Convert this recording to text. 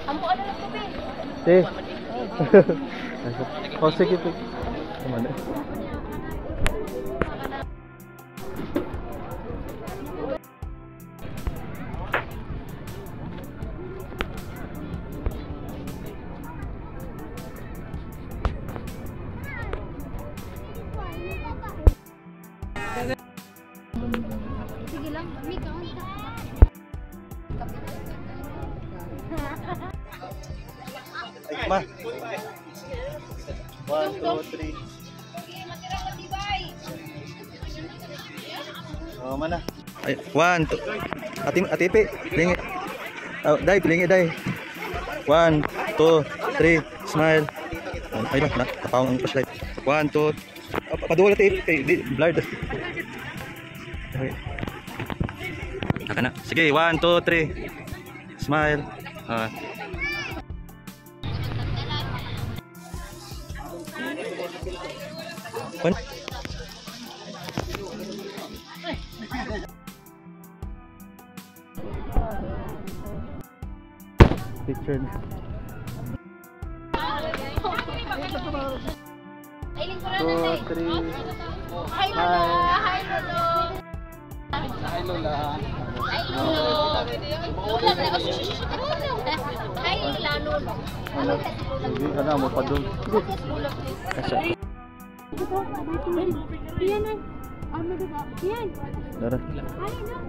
Ampo ano lang ko, be? Te. Oh, sige po. Kumana. Sige lang, may kaon ka. Ma. 1, 2, 3. Oh, mana? Ay, 1, 2. Atipi, pilingi. Oh, dai, pilingi dai. 1, 2, 3, smile. Ay lang, napawang ang flashlight. 1, 2. Paduwa na tape, blurred. Okay. Naka na. Sige, 1, 2, 3. Smile. Picture. Ailing ko lang natin. 2, 3. Hi Lola! Hi Lolo! Hi Lola. Hi Lolo! Hi Lola, Lolo. Ano? Hindi ka na mo pa doon. Asa? Yan ay. Ano ba? Yan. Dara. Ay no.